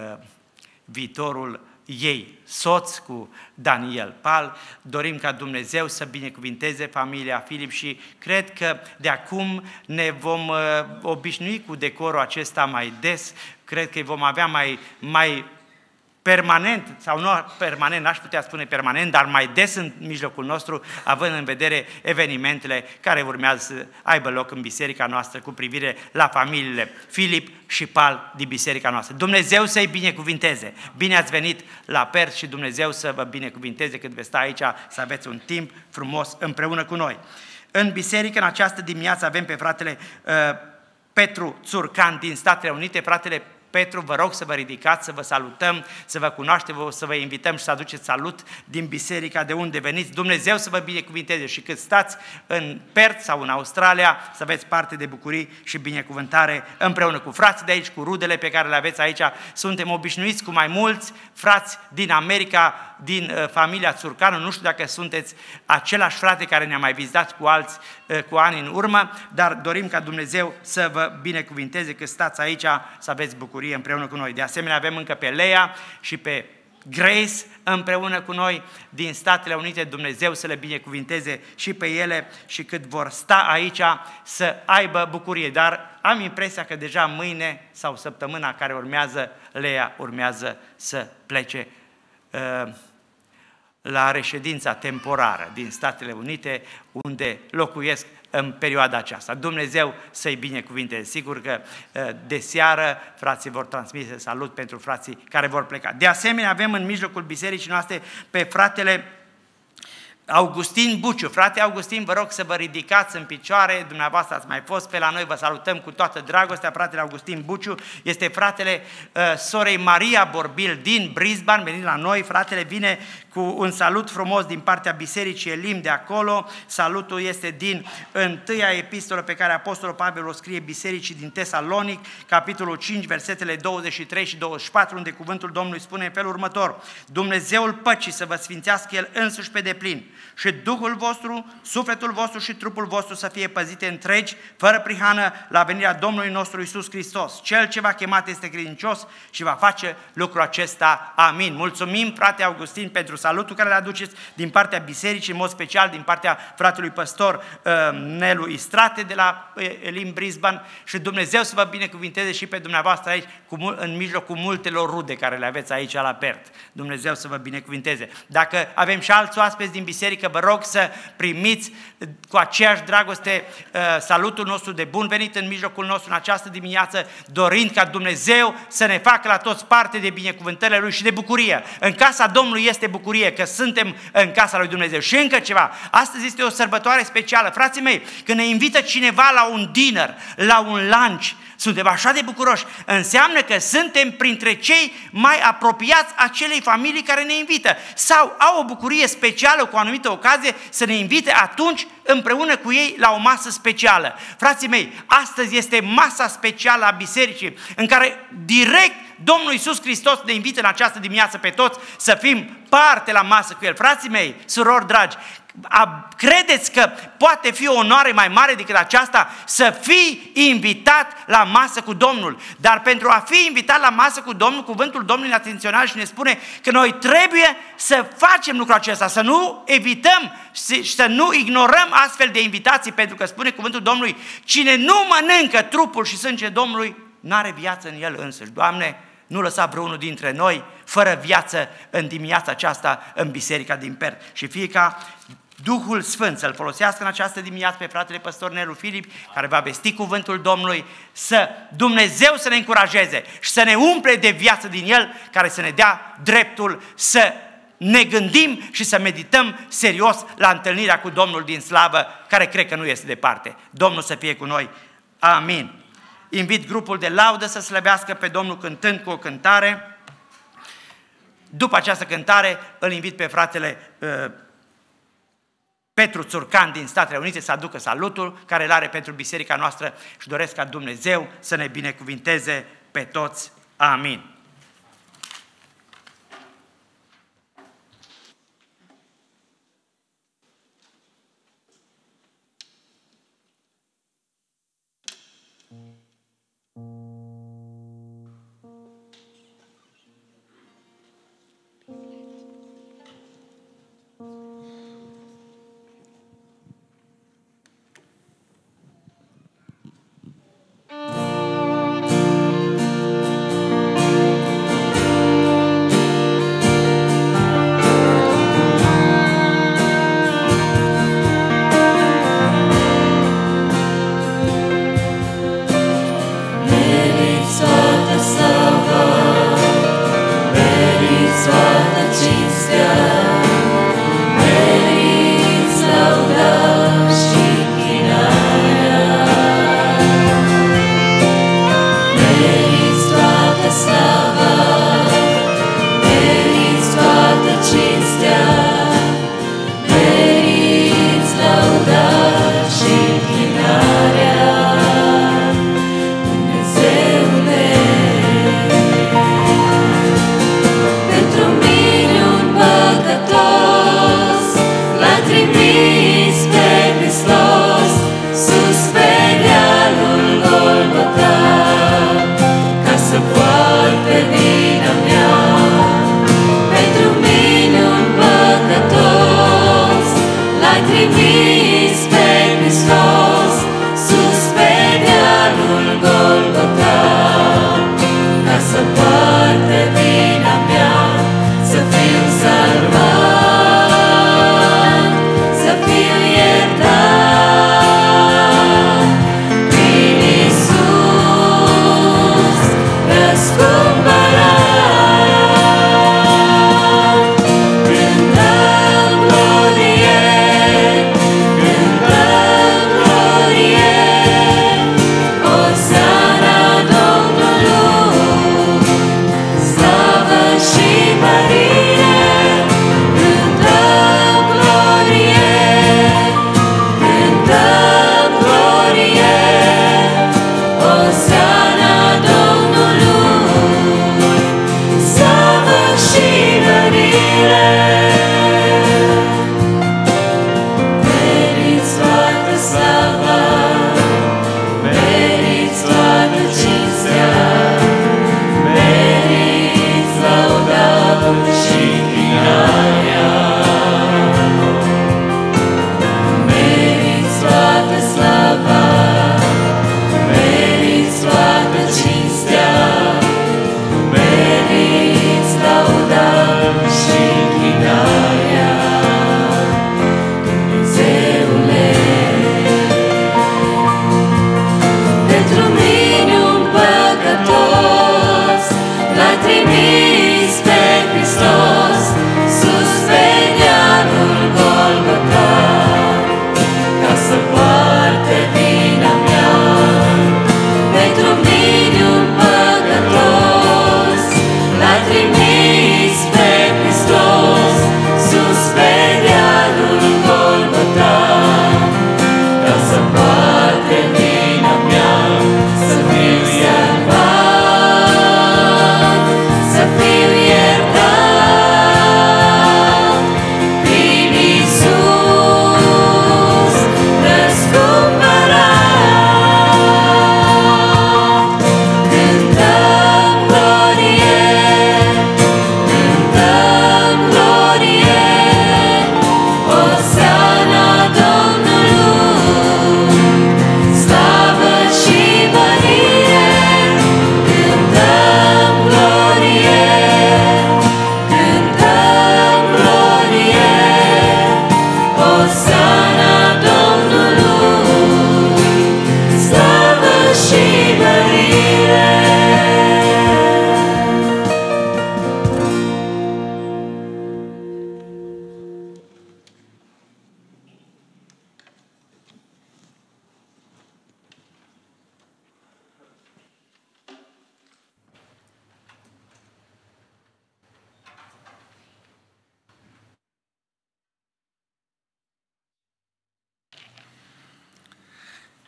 viitorul ei, soț, cu Daniel Pal. Dorim ca Dumnezeu să binecuvinteze familia Filip și cred că de acum ne vom obișnui cu decorul acesta mai des, cred că vom avea mai permanent, sau nu permanent, n-aș putea spune permanent, dar mai des în mijlocul nostru, având în vedere evenimentele care urmează să aibă loc în biserica noastră cu privire la familiile Filip și Pal din biserica noastră. Dumnezeu să-i binecuvinteze! Bine ați venit la Perth și Dumnezeu să vă binecuvinteze când veți sta aici, să aveți un timp frumos împreună cu noi. În biserică, în această dimineață, avem pe fratele Petru Țurcan din Statele Unite. Fratele Petru, vă rog să vă ridicați, să vă salutăm, să vă cunoaștem, să vă invităm și să aduceți salut din biserica de unde veniți. Dumnezeu să vă binecuvinteze și cât stați în Perth sau în Australia, să aveți parte de bucurii și binecuvântare împreună cu frații de aici, cu rudele pe care le aveți aici. Suntem obișnuiți cu mai mulți frați din America, din familia Țurcanu. Nu știu dacă sunteți același frate care ne-a mai vizitat cu ani în urmă, dar dorim ca Dumnezeu să vă binecuvinteze că stați aici, să aveți bucurie împreună cu noi. De asemenea, avem încă pe Lea și pe Grace împreună cu noi din Statele Unite. Dumnezeu să le binecuvinteze și pe ele și cât vor sta aici să aibă bucurie. Dar am impresia că deja mâine sau săptămâna care urmează, Lea urmează să plece la reședința temporară din Statele Unite, unde locuiesc în perioada aceasta. Dumnezeu să-i binecuvinteze. Sigur că de seară frații vor transmite salut pentru frații care vor pleca. De asemenea, avem în mijlocul bisericii noastre pe fratele Augustin Buciu. Frate Augustin, vă rog să vă ridicați în picioare, dumneavoastră ați mai fost pe la noi, vă salutăm cu toată dragostea. Fratele Augustin Buciu este fratele sorei Maria Borbil din Brisbane, venit la noi. Fratele vine cu un salut frumos din partea Bisericii Elim de acolo. Salutul este din întâia epistolă pe care Apostolul Pavel o scrie Bisericii din Tesalonic, capitolul 5, versetele 23 și 24, unde cuvântul Domnului spune în felul următor: Dumnezeul păcii să vă sfințească El însuși pe deplin și Duhul vostru, sufletul vostru și trupul vostru să fie păzite întregi, fără prihană, la venirea Domnului nostru Iisus Hristos. Cel ce v-a chemat este credincios și va face lucrul acesta. Amin. Mulțumim, frate Augustin, pentru salutul care le aduceți din partea bisericii, în mod special din partea fratelui păstor Nelu Istrate de la Elim Brisbane, și Dumnezeu să vă binecuvinteze și pe dumneavoastră aici, în mijlocul multelor rude care le aveți aici la Perth. Dumnezeu să vă binecuvinteze. Dacă avem și alți oaspeți din biserică, vă rog să primiți cu aceeași dragoste salutul nostru de bun venit în mijlocul nostru în această dimineață, dorind ca Dumnezeu să ne facă la toți parte de binecuvântările Lui și de bucurie. În casa Domnului este bucurie. bucurie că suntem în casa lui Dumnezeu. Și încă ceva, astăzi este o sărbătoare specială. Frații mei, când ne invită cineva la un dinner, la un lunch, suntem așa de bucuroși, înseamnă că suntem printre cei mai apropiați acelei familii care ne invită. Sau au o bucurie specială cu o anumită ocazie să ne invite atunci împreună cu ei la o masă specială. Frații mei, astăzi este masa specială a bisericii în care direct Domnul Iisus Hristos ne invită în această dimineață pe toți să fim parte la masă cu El. Frații mei, surori dragi, credeți că poate fi o onoare mai mare decât aceasta să fii invitat la masă cu Domnul? Dar pentru a fi invitat la masă cu Domnul, cuvântul Domnului ne atenționează și ne spune că noi trebuie să facem lucrul acesta, să nu evităm și să nu ignorăm astfel de invitații, pentru că spune cuvântul Domnului: cine nu mănâncă trupul și sângele Domnului, n-are viață în el însuși. Doamne, nu lăsa vreunul dintre noi fără viață în dimineața aceasta în biserica din Perth. Și fie ca Duhul Sfânt să-l folosească în această dimineață pe fratele păstor Nelu Filip, care va vesti cuvântul Domnului, să Dumnezeu să ne încurajeze și să ne umple de viață din el, care să ne dea dreptul să ne gândim și să medităm serios la întâlnirea cu Domnul din slavă, care cred că nu este departe. Domnul să fie cu noi. Amin. Invit grupul de laudă să slăbească pe Domnul cântând cu o cântare. După această cântare îl invit pe fratele Petru Țurcan din Statele Unite să aducă salutul care îl are pentru biserica noastră și doresc ca Dumnezeu să ne binecuvinteze pe toți. Amin. Yeah.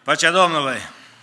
Pacea Domnului!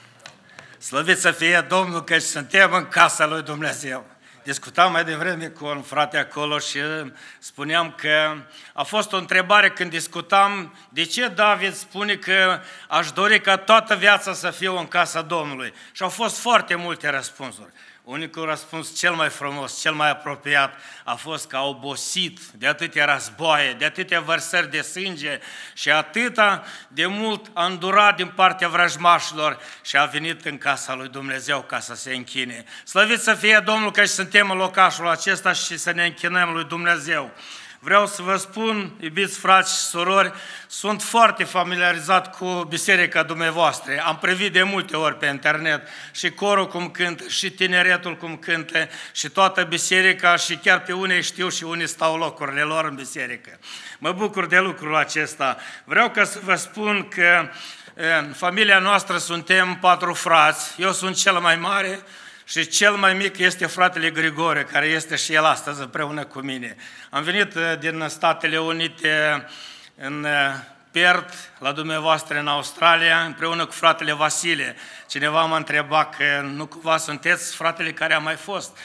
Slăvit să fie Domnul că suntem în casa lui Dumnezeu. Discutam mai devreme cu un frate acolo și spuneam că a fost o întrebare când discutam de ce David spune că aș dori ca toată viața să fiu în casa Domnului. Și au fost foarte multe răspunsuri. Unicul răspuns cel mai frumos, cel mai apropiat a fost că a obosit de atâtea războaie, de atâtea vărsări de sânge și atâta de mult a îndurat din partea vrăjmașilor și a venit în casa lui Dumnezeu ca să se închine. Slăvit să fie Domnul că suntem în locașul acesta și să ne închinăm lui Dumnezeu. Vreau să vă spun, iubiți frați și surori, sunt foarte familiarizat cu biserica dumneavoastră. Am privit de multe ori pe internet și corul cum cântă, și tineretul cum cântă, și toată biserica, și chiar pe unii știu și unii stau locurile lor în biserică. Mă bucur de lucrul acesta. Vreau ca să vă spun că în familia noastră suntem 4 frați, eu sunt cel mai mare, și cel mai mic este fratele Grigore, care este și el astăzi împreună cu mine. Am venit din Statele Unite în Perth, la dumneavoastră în Australia, împreună cu fratele Vasile. Cineva m-a întrebat că nu cumva sunteți fratele care a mai fost.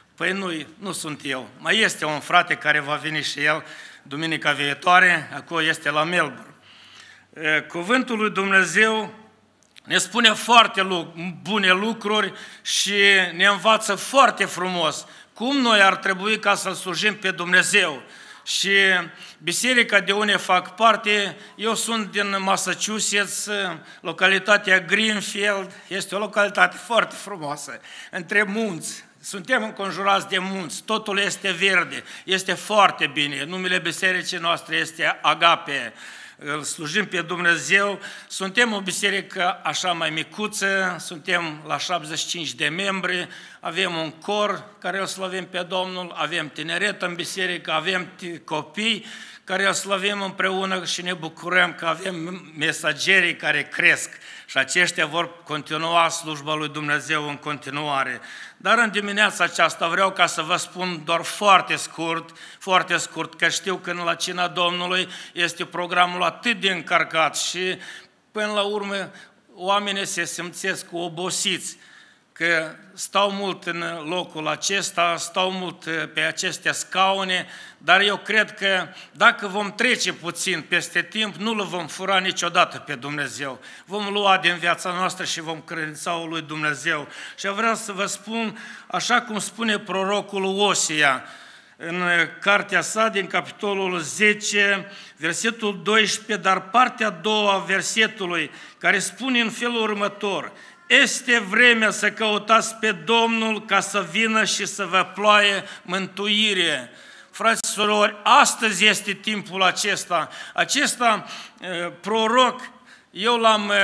Păi nu sunt eu. Mai este un frate care va veni și el duminica viitoare, acolo este la Melbourne. Cuvântul lui Dumnezeu ne spune foarte bune lucruri și ne învață foarte frumos cum noi ar trebui ca să-L slujim pe Dumnezeu. Și biserica de unde fac parte, eu sunt din Massachusetts, localitatea Greenfield, este o localitate foarte frumoasă, între munți. Suntem înconjurați de munți, totul este verde, este foarte bine. Numele bisericii noastre este Agape. Îl slujim pe Dumnezeu, suntem o biserică așa mai micuță, suntem la 75 de membri, avem un cor care îl slăvim pe Domnul, avem tineret în biserică, avem copii care îl slăvim împreună și ne bucurăm că avem mesagerii care cresc și aceștia vor continua slujba lui Dumnezeu în continuare. Dar în dimineața aceasta vreau ca să vă spun doar foarte scurt, că știu că la cina Domnului este programul atât de încărcat și până la urmă oamenii se simțesc obosiți, că stau mult în locul acesta, stau mult pe aceste scaune, dar eu cred că dacă vom trece puțin peste timp, nu îl vom fura niciodată pe Dumnezeu. Vom lua din viața noastră și vom credința-o lui Dumnezeu. Și vreau să vă spun, așa cum spune prorocul Osia, în cartea sa din capitolul 10, versetul 12, dar partea a doua a versetului, care spune în felul următor: este vremea să căutați pe Domnul ca să vină și să vă ploaie mântuire. Frați și surori, astăzi este timpul acesta. Acesta proroc, eu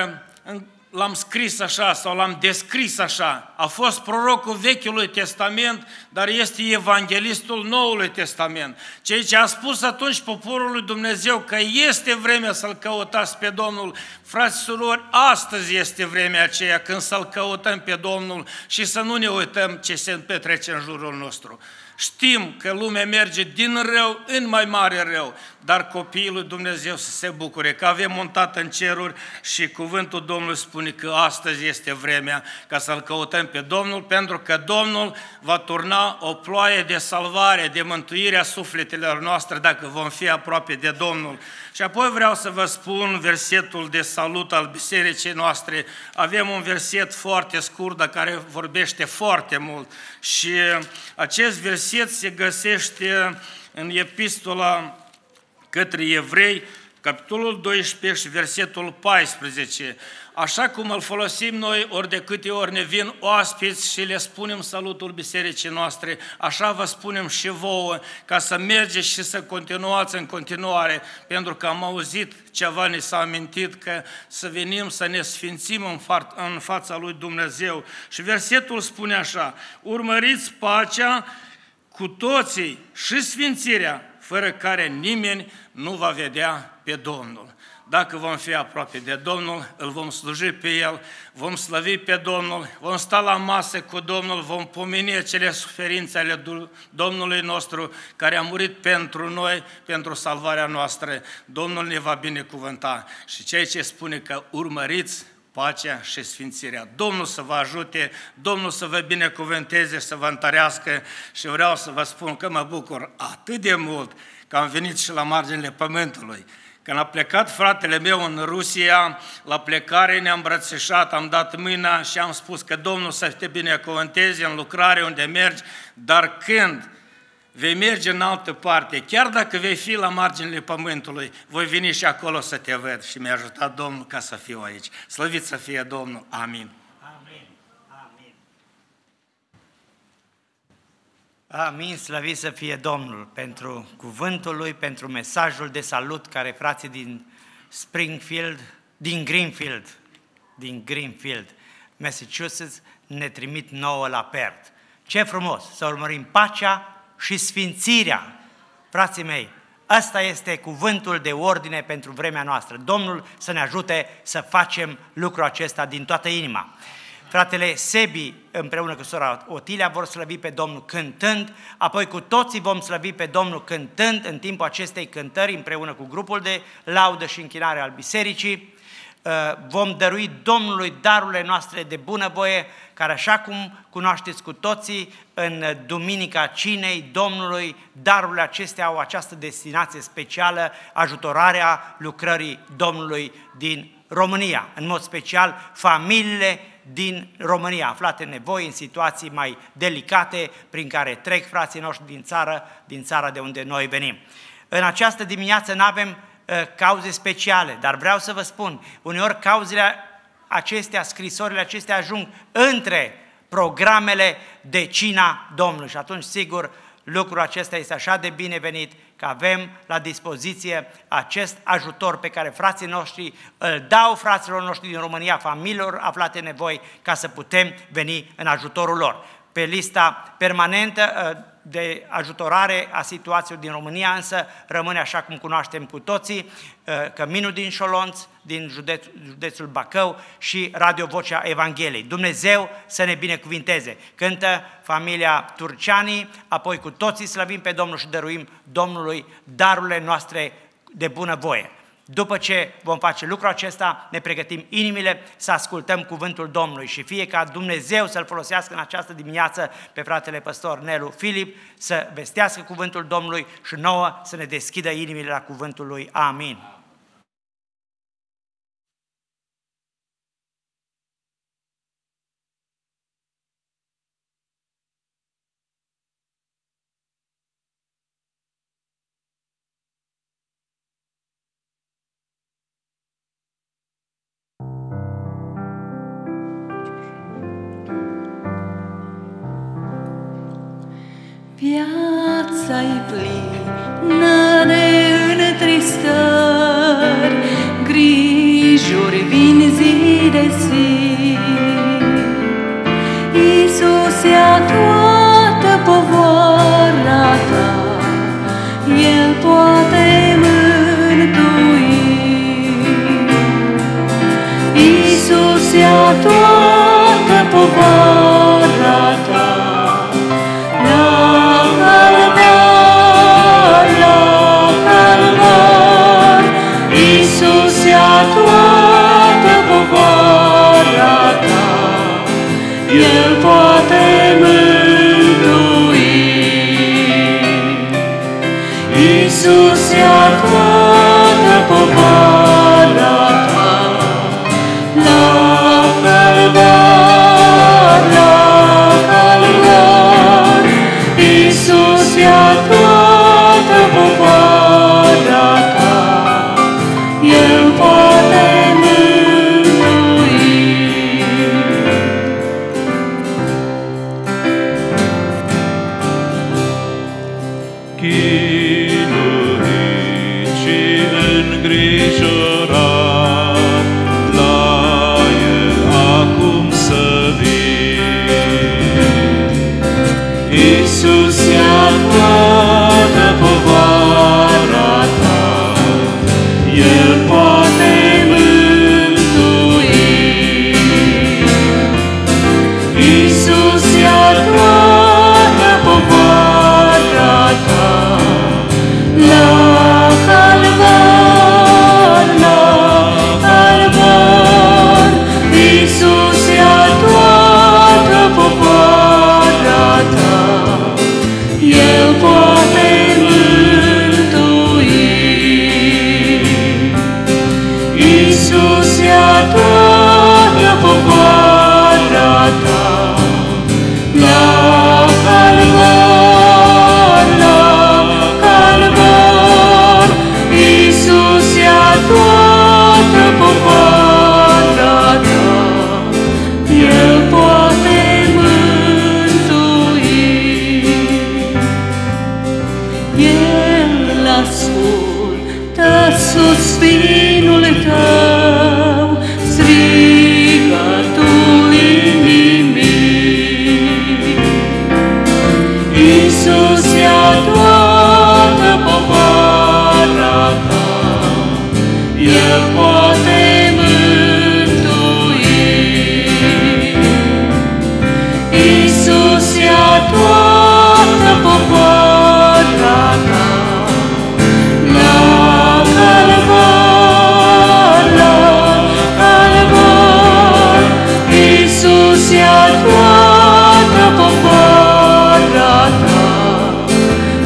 l-am scris așa sau l-am descris așa. A fost prorocul Vechiului Testament, dar este evanghelistul Noului Testament. Ceea ce a spus atunci poporului Dumnezeu că este vremea să-L căutați pe Domnul. Frați și surori, astăzi este vremea aceea când să-L căutăm pe Domnul și să nu ne uităm ce se petrece în jurul nostru. Știm că lumea merge din rău în mai mare rău, dar copiii lui Dumnezeu să se bucure că avem un Tată în ceruri și cuvântul Domnului spune că astăzi este vremea ca să-L căutăm pe Domnul, pentru că Domnul va turna o ploaie de salvare, de mântuire a sufletelor noastre dacă vom fi aproape de Domnul. Și apoi vreau să vă spun versetul de salut al bisericii noastre. Avem un verset foarte scurt, dar care vorbește foarte mult și acest verset se găsește în epistola către evrei, capitolul 12 și versetul 14. Așa cum îl folosim noi ori de câte ori ne vin oaspeți și le spunem salutul bisericii noastre, așa vă spunem și vouă, ca să mergeți și să continuați în continuare, pentru că am auzit ceva, ne s-a amintit că să venim să ne sfințim în fața lui Dumnezeu. Și versetul spune așa: urmăriți pacea cu toții și sfințirea, fără care nimeni nu va vedea pe Domnul. Dacă vom fi aproape de Domnul, îl vom sluji pe El, vom slăvi pe Domnul, vom sta la masă cu Domnul, vom pomeni acele suferințe ale Domnului nostru care a murit pentru noi, pentru salvarea noastră. Domnul ne va binecuvânta. Și ceea ce spune că urmăriți pacea și sfințirea. Domnul să vă ajute, Domnul să vă binecuvânteze și să vă întărească și vreau să vă spun că mă bucur atât de mult că am venit și la marginile pământului. Când a plecat fratele meu în Rusia, la plecare ne-am îmbrățișat, am dat mâna și am spus că Domnul să te binecuvânteze în lucrare unde mergi, dar când vei merge în altă parte, chiar dacă vei fi la marginile pământului, voi veni și acolo să te văd și mi-a ajutat Domnul ca să fiu aici. Slăvit să fie Domnul! Amin! Amin! Amin! Amin! Slăvit să fie Domnul pentru cuvântul Lui, pentru mesajul de salut care frații din Greenfield, Massachusetts, ne trimit nouă la Perth. Ce frumos să urmărim pacea și sfințirea. Frații mei, ăsta este cuvântul de ordine pentru vremea noastră. Domnul să ne ajute să facem lucrul acesta din toată inima. Fratele Sebi împreună cu sora Otilia vor slăvi pe Domnul cântând, apoi cu toții vom slăvi pe Domnul cântând în timpul acestei cântări împreună cu grupul de laudă și închinare al bisericii. Vom dărui Domnului darurile noastre de bunăvoie, care așa cum cunoașteți cu toții, în Duminica Cinei Domnului, darurile acestea au această destinație specială, ajutorarea lucrării Domnului din România, în mod special familiile din România, aflate în nevoie, în situații mai delicate, prin care trec frații noștri din țara de unde noi venim. În această dimineață nu avem cauze speciale, dar vreau să vă spun, uneori cauzele acestea, scrisorile acestea ajung între programele de cina Domnului și atunci, sigur, lucrul acesta este așa de binevenit că avem la dispoziție acest ajutor pe care frații noștri îl dau fraților noștri din România, familiilor aflate în nevoi, ca să putem veni în ajutorul lor. Pe lista permanentă de ajutorare a situațiilor din România, însă rămâne așa cum cunoaștem cu toții, Căminul din Șolonț, din județul Bacău și Radio Vocea Evangheliei. Dumnezeu să ne binecuvinteze. Cântă familia Turceanii, apoi cu toții slăvim pe Domnul și dăruim Domnului darurile noastre de bunăvoie. După ce vom face lucrul acesta, ne pregătim inimile să ascultăm cuvântul Domnului și fie ca Dumnezeu să-l folosească în această dimineață pe fratele păstor Nelu Filip, să vestească cuvântul Domnului și nouă să ne deschidă inimile la cuvântul lui. Amin. Viața-i plină de întristări, grijuri vin zi de zi. Iisus ia toată povara ta, El poate mântui. Iisus ia toată povara ta, toată povara ta, El poate mântui. Iisus ia toată povara ta, la calvar, la calvar. Iisus ia toată povara ta, El poate mântui. Chinuit și îngrijorat, la El acum să vii. Iisus ia toată povara ta, El poate mântui. Iisus ia toată povara ta, la calvar, la calvar.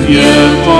El